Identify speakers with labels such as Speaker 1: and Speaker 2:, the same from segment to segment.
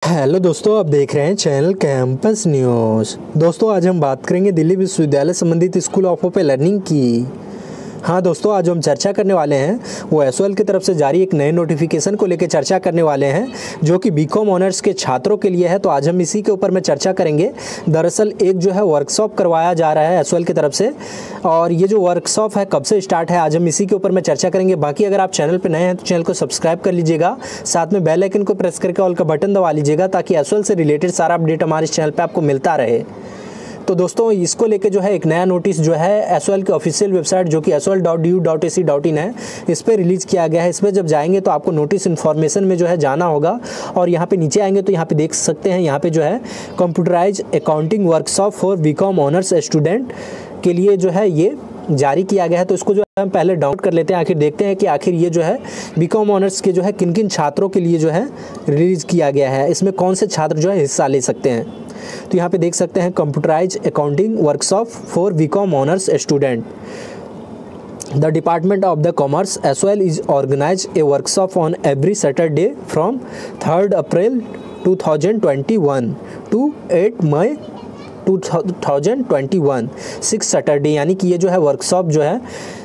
Speaker 1: Hello दोस्तों, आप देख रहे हैं चैनल कैंपस न्यूज़। दोस्तों, आज हम बात करेंगे दिल्ली विश्वविद्यालय संबंधित स्कूल ऑफ ओपन लर्निंग की। हाँ दोस्तों, आज हम चर्चा करने वाले हैं वो एसओएल की तरफ से जारी एक नए नोटिफिकेशन को लेकर चर्चा करने वाले हैं, जो कि बीकॉम ऑनर्स के छात्रों के लिए है। तो आज हम इसी के ऊपर में चर्चा करेंगे। दरअसल एक जो है वर्कशॉप करवाया जा रहा है एसओएल की तरफ से, और ये जो वर्कशॉप है कब से स्टार्ट है, आज हम इसी के ऊपर में चर्चा करेंगे। बाकी अगर आप चैनल पर नए हैं तो चैनल को सब्सक्राइब कर लीजिएगा, साथ में बेल आइकन को प्रेस करके ऑल का बटन दबा लीजिएगा, ताकि एसओएल से रिलेटेड सारा अपडेट हमारे इस चैनल पर आपको मिलता रहे। तो दोस्तों, इसको लेके जो है एक नया नोटिस जो है एसओएल की ऑफिशियल वेबसाइट जो कि sol.du.ac.in है, इस पर रिलीज़ किया गया है। इस पर जब जाएंगे तो आपको नोटिस इन्फॉर्मेशन में जो है जाना होगा, और यहाँ पे नीचे आएंगे तो यहाँ पे देख सकते हैं, यहाँ पे जो है computerise accounting workshop for BCom honours student के लिए जो है ये जारी किया गया है। तो इसको जो है हम पहले डाउनलोड कर लेते हैं, आखिर देखते हैं कि आखिर ये जो है बीकॉम ऑनर्स के जो है किन किन छात्रों के लिए जो है रिलीज़ किया गया है, इसमें कौन से छात्र जो है हिस्सा ले सकते हैं। तो यहाँ पे देख सकते हैं computerise accounting workshop for BCom honours student. The department of the commerce SOL is organise a workshop on every Saturday from 3 April 2021 to 8 May 2021 6 Saturday, यानी कि ये जो है वर्कशॉप जो है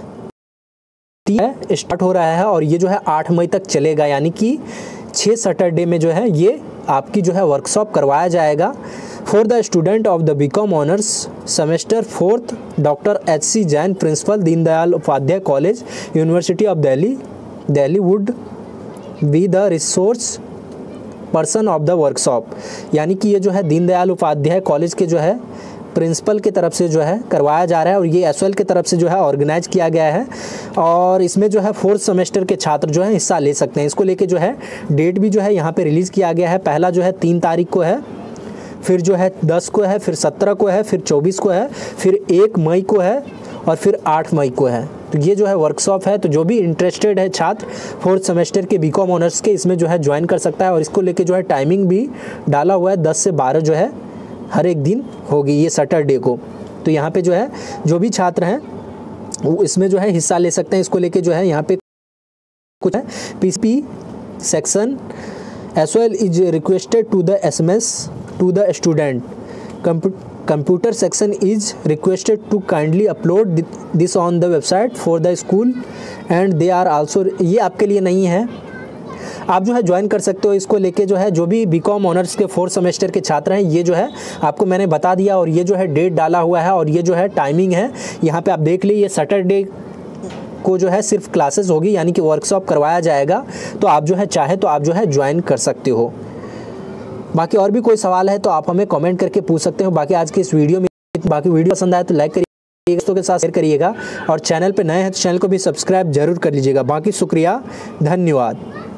Speaker 1: स्टार्ट हो रहा है और ये जो है 8 मई तक चलेगा, यानी कि 6 सैटरडे में जो है ये आपकी जो है वर्कशॉप करवाया जाएगा। For the student of the BCom honours semester 4th doctor HC Jain principal Deendayal Upadhyay college university of Delhi would be the resource person of the workshop, यानी कि ये जो है दीनदयाल उपाध्याय कॉलेज के जो है प्रिंसिपल की तरफ से जो है करवाया जा रहा है, और ये एसओएल की तरफ से जो है ऑर्गेनाइज किया गया है। और इसमें जो है 4th सेमेस्टर के छात्र जो है हिस्सा ले सकते हैं। इसको लेके जो है डेट भी जो है यहाँ पे रिलीज़ किया गया है। पहला जो है 3 तारीख को है, फिर जो है 10 को है, फिर 17 को है, फिर 24 को है, फिर 1 मई को है, और फिर 8 मई को है। तो ये जो है वर्कशॉप है, तो जो भी इंटरेस्टेड है छात्र 4th सेमेस्टर के बीकॉम ऑनर्स के, इसमें जो है ज्वाइन कर सकता है। और इसको लेके जो है टाइमिंग भी डाला हुआ है, 10 से 12 जो है हर एक दिन होगी, ये सैटरडे को। तो यहाँ पे जो है जो भी छात्र हैं वो इसमें जो है हिस्सा ले सकते हैं। इसको लेके जो है यहाँ पे कुछ है PCP section SOL is requested to the SMS to the student computer section is requested to kindly upload this on the website for the school and they are also, ये आपके लिए नहीं है, आप जो है ज्वाइन कर सकते हो। इसको लेके जो है जो भी बीकॉम ऑनर्स के 4th सेमेस्टर के छात्र हैं, ये जो है आपको मैंने बता दिया, और ये जो है डेट डाला हुआ है, और ये जो है टाइमिंग है यहाँ पे आप देख लीजिए। सैटरडे को जो है सिर्फ क्लासेस होगी, यानी कि वर्कशॉप करवाया जाएगा। तो आप जो है चाहे तो आप जो है ज्वाइन कर सकते हो। बाकी और भी कोई सवाल है तो आप हमें कमेंट करके पूछ सकते हो। बाकी आज की इस वीडियो में बाकी वीडियो पसंद आए तो लाइक करिए, दोस्तों के साथ शेयर करिएगा, और चैनल पर नए हैं तो चैनल को भी सब्सक्राइब जरूर कर लीजिएगा। बाकी शुक्रिया, धन्यवाद।